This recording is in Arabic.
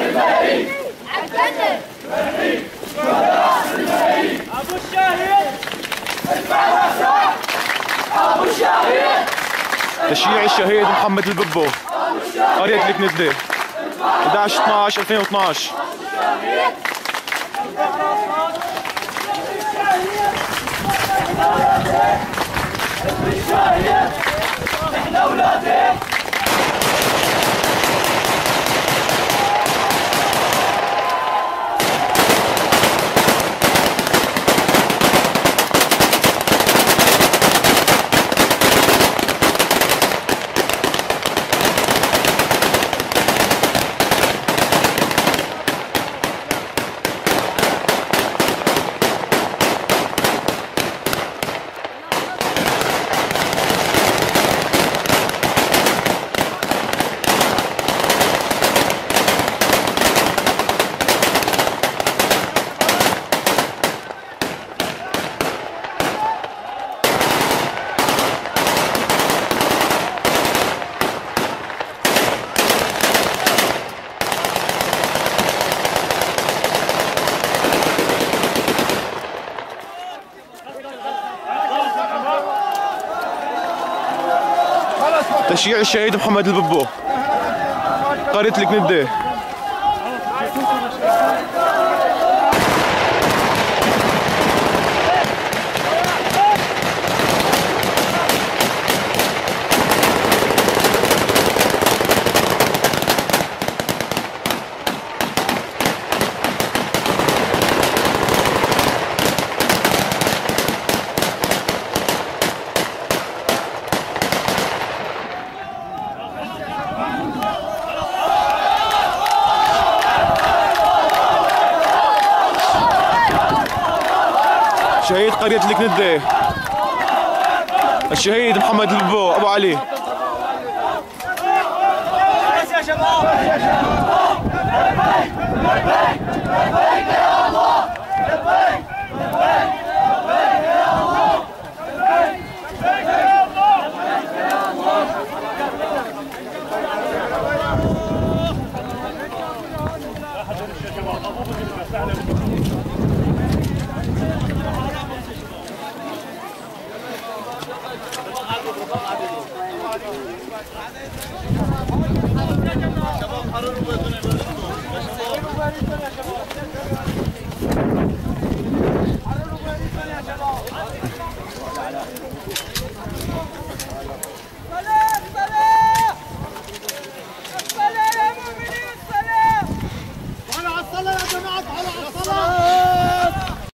الملايين عالجنة الملايين شهداء الملايين أبو الشهيد ادفع الأسرى أبو الشهيد تشييع الشهيد محمد الببو قرية الكندة 11/12/2012 احنا ولادك تشييع الشهيد محمد الببو قرية الكندة شهيد قرية الكندة الشهيد محمد الببو أبو علي. يا شباب لبيك لبيك لبيك يا الله لبيك لبيك لبيك يا الله لبيك لبيك يا الله لبيك يا الله على الصلاة يا جماعة، على الصلاة.